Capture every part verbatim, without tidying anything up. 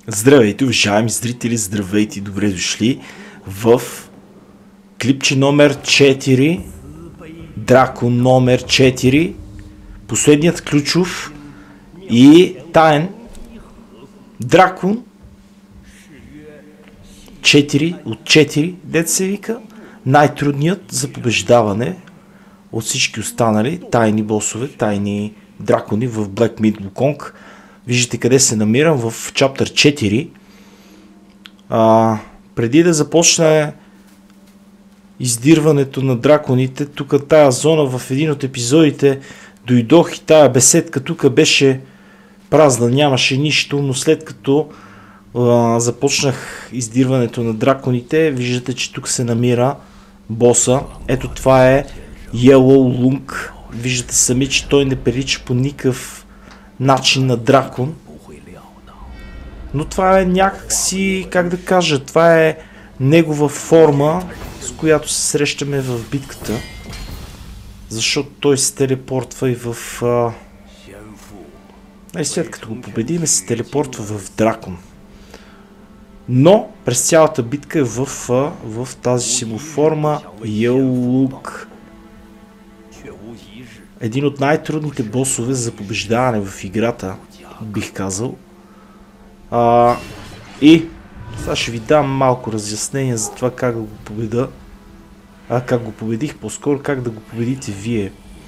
Здравейте, уважаеми зрители, здравейте и добре дошли в клипче номер четири, Дракон номер четири, последният ключов и таен Дракон четири от четири, дет се вика, най-трудният за побеждаване от всички останали тайни босове, тайни дракони в Black Myth Wukong. Виждате къде се намирам, в чаптър четири. А, преди да започне издирването на драконите, тук тая зона в един от епизодите дойдох и тая беседка тук беше празна, нямаше нищо, но след като а, започнах издирването на драконите, виждате, че тук се намира боса. Ето това е Yellow Lung. Виждате сами, че той не прилича по никакъв начин на дракон. Но това е някакси, как да кажа, това е негова форма, с която се срещаме в битката. Защото той се телепортва и в... А... И след като го победиме, се телепортва в дракон. Но през цялата битка е в, а, в тази си му форма Yellow Lung. Един от най-трудните босове за побеждаване в играта, бих казал. А, и сега ще ви дам малко разяснение за това как да го победа. А как го победих, по-скоро как да го победите вие.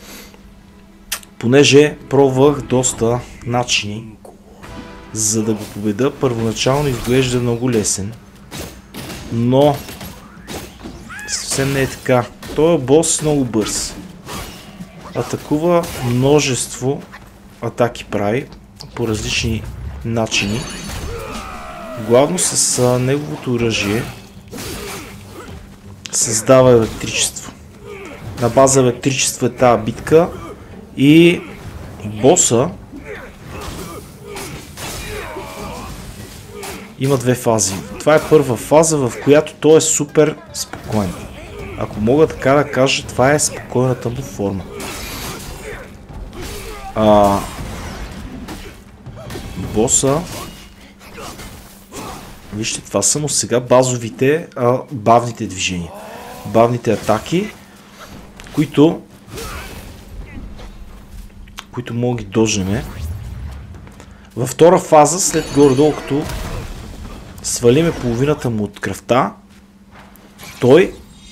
Понеже пробвах доста начини за да го победа. Първоначално изглежда много лесен. Но съвсем не е така. Той е бос много бърз. Атакува множество атаки прави по различни начини. Главно с а, неговото оръжие създава електричество. На база електричество е тази битка и боса има две фази. Това е първа фаза, в която той е супер спокоен. Ако мога така да кажа, това е спокойната му форма. А, боса, вижте, това са му сега базовите, а, бавните движения, бавните атаки, които които мога ги дожнеме. Във втора фаза, след горе-долу, като свалиме половината му от кръвта, той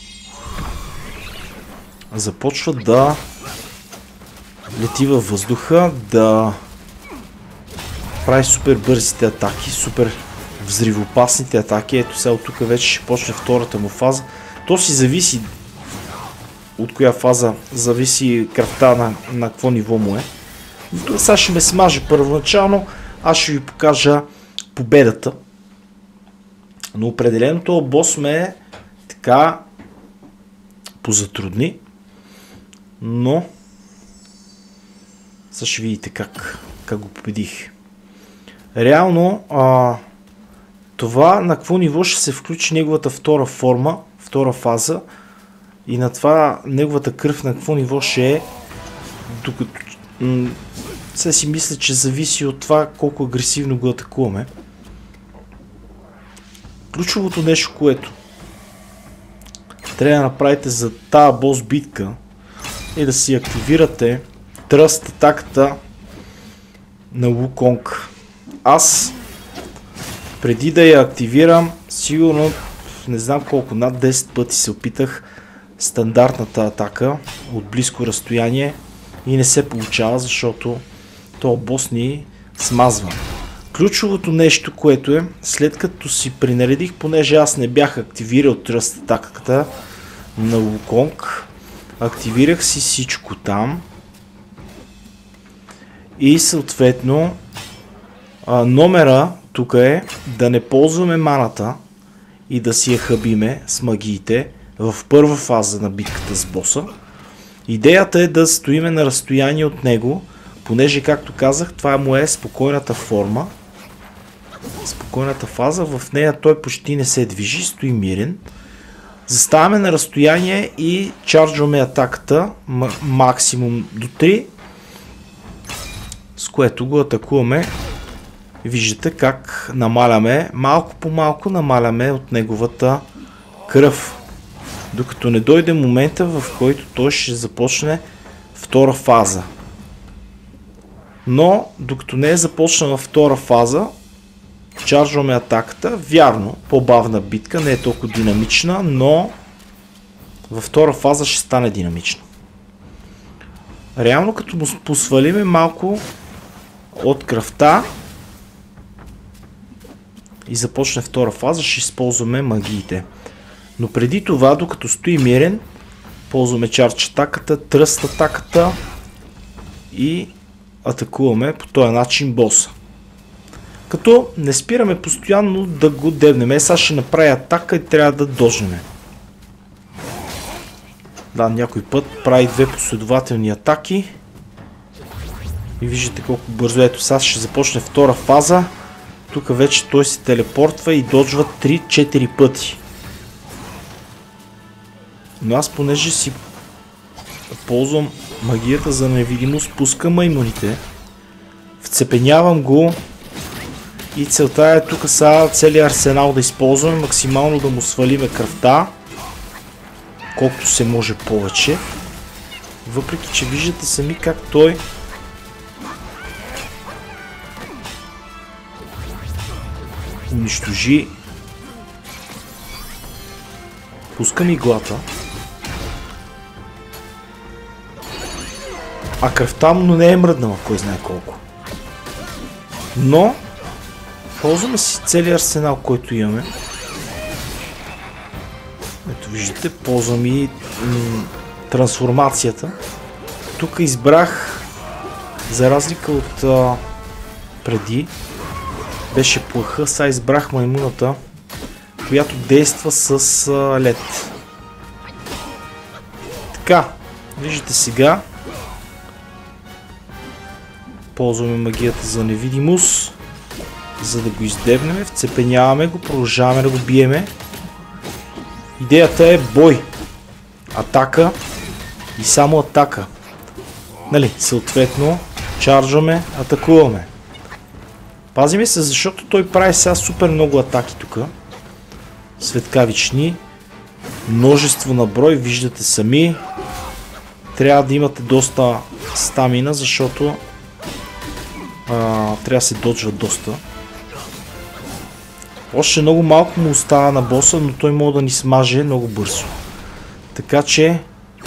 започва да лети във въздуха, да прави супер бързите атаки, супер взривоопасните атаки. Ето сега от тук вече ще почне втората му фаза. То си зависи от коя фаза зависи кръвта на, на какво ниво му е. Тук сега ще ме смаже първоначално, аз ще ви покажа победата. Но определено този бос ме така позатрудни, но сега ще видите как, как го победих. Реално а, това на какво ниво ще се включи неговата втора форма, втора фаза и на това неговата кръв на какво ниво ще е, докато сега си мисля, че зависи от това колко агресивно го атакуваме. Ключовото нещо, което трябва да направите за тази бос битка е да си активирате тръст атаката на Wukong. Аз преди да я активирам, сигурно не знам колко, над десет пъти се опитах стандартната атака от близко разстояние и не се получава, защото този бос ни смазва. Ключовото нещо, което е, след като си принаредих, понеже аз не бях активирал тръст атаката на Wukong, активирах си всичко там и съответно а, номера тук е да не ползваме маната и да си я хабиме с магиите в първа фаза на битката с боса. Идеята е да стоиме на разстояние от него, понеже, както казах, това му е спокойната форма. Спокойната фаза, в нея той почти не се движи, стои мирен. Заставаме на разстояние и чарджваме атаката максимум до три, с което го атакуваме Виждате как намаляме, малко по малко намаляме от неговата кръв. Докато не дойде момента, в който той ще започне втора фаза. Но, докато не е започнала втора фаза, чарджваме атаката. Вярно, по-бавна битка, не е толкова динамична, но във втора фаза ще стане динамична. Реално, като му посвалиме малко от кръвта и започне втора фаза, ще използваме магиите. Но преди това, докато стои мирен, ползваме чардж атаката, тръст атаката и атакуваме по този начин боса. Като не спираме постоянно да го дебнем. Е, сега ще направи атака и трябва да дожнем. Да, някой път прави две последователни атаки. И виждате колко бързо. Ето сега ще започне втора фаза. Тук вече той се телепортва и доджва три-четири пъти. Но аз, понеже си ползвам магията за невидимост, пускам маймуните, вцепенявам го и целта е тук сега целият арсенал да използваме, максимално да му свалиме кръвта, колкото се може повече. Въпреки че виждате сами как той унищожи. Пускам иглата. А кръвта му не е мръднала, кой знае колко. Но ползваме си целият арсенал, който имаме. Ето виждате, ползвам и трансформацията. Тук избрах, за разлика от а, преди, беше плаха, сега избрах маймуната, която действа с а, лед. Така, виждате сега. Ползваме магията за невидимост, за да го издебнем, вцепеняваме го, продължаваме да го биеме. Идеята е бой, атака и само атака. Нали, съответно, чарджваме, атакуваме. Пазиме се, защото той прави сега супер много атаки тук. Светкавични, множество на брой, виждате сами. Трябва да имате доста стамина, защото а, трябва да се доджва доста. Още много малко му остава на боса, но той може да ни смаже много бързо. Така че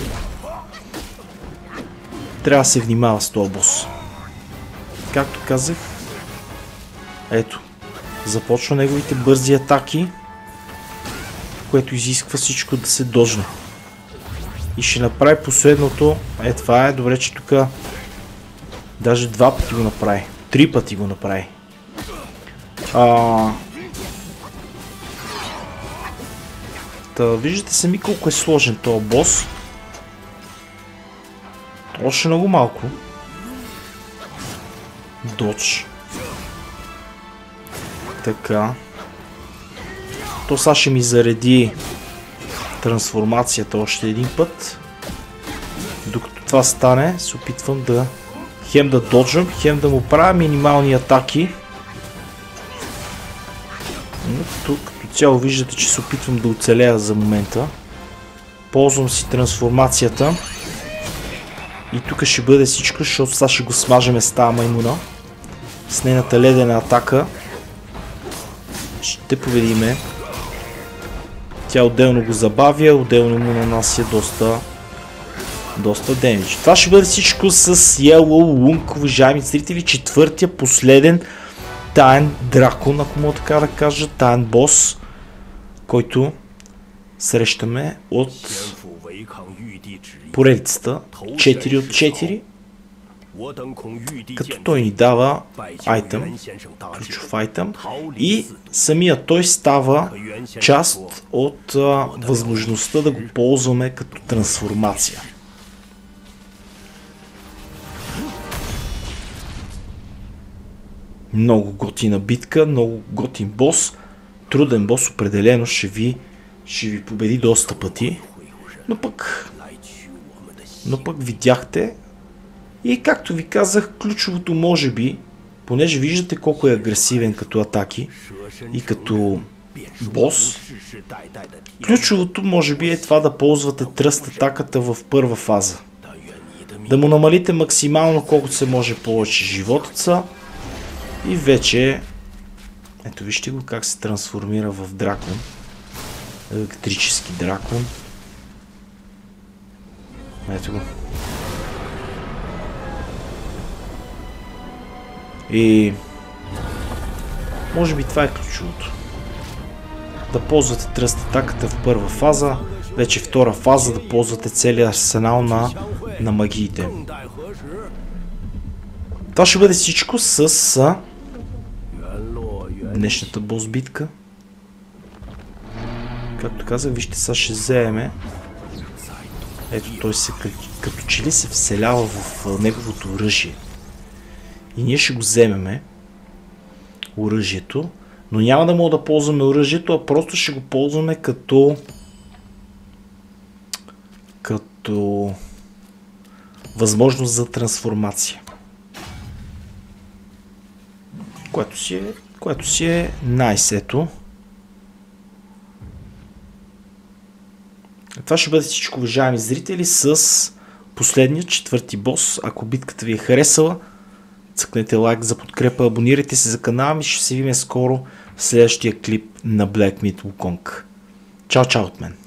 трябва да се внимава с този бос. Както казах, ето, започва неговите бързи атаки, което изисква всичко да се дожне. И ще направи последното. Е, това е добре, че тук даже два пъти го направи. Три пъти го направи. А... Та, виждате сами колко е сложен този бос. Още много малко. Додж. Така. То сега ще ми зареди трансформацията още един път. Докато това стане, се опитвам да хем да доджвам, хем да му правя минимални атаки. Но тук като цяло виждате, че се опитвам да оцелея за момента. Ползвам си трансформацията. И тук ще бъде всичко, защото сега ще го смажеме с тази маймуна. С нейната ледена атака ще победиме. Тя отделно го забавя, отделно му нанася доста доста демидж. Това ще бъде всичко с Yellow Lunk, уважаеми зрители. Четвъртия, последен таен дракон, ако мога така да кажа, таен бос, който срещаме от поредицата четири от четири, като той ни дава айтъм, ключов айтъм, и самия той става част от а, възможността да го ползваме като трансформация. Много готина битка, много готин бос, труден бос, определено ще ви, ще ви победи доста пъти, но пък, но пък видяхте. И както ви казах, ключовото може би понеже виждате колко е агресивен като атаки и като бос, ключовото може би е това да ползвате тръст атаката в първа фаза. Да му намалите максимално колкото се може повече животца и вече, ето вижте го как се трансформира в дракон, електрически дракон. Ето го. И може би това е ключовото. Да ползвате тръст атаката в първа фаза, вече втора фаза да ползвате целият арсенал на, на магиите. Това ще бъде всичко с днешната бос битка. Както казах, вижте, сега ще вземе. Ето, той се като че ли се вселява в неговото оръжие. И ние ще го вземеме оръжието, но няма да мога да ползваме оръжието, а просто ще го ползваме като като възможност за трансформация. Което си е, което си е nice, ето. Това ще бъде всичко, уважаеми зрители, с последния четвърти бос. Ако битката ви е харесала, цъкнете лайк за подкрепа, абонирайте се за канала ми, ще се видим скоро в следващия клип на Black Myth Wukong. Чао, чао от мен!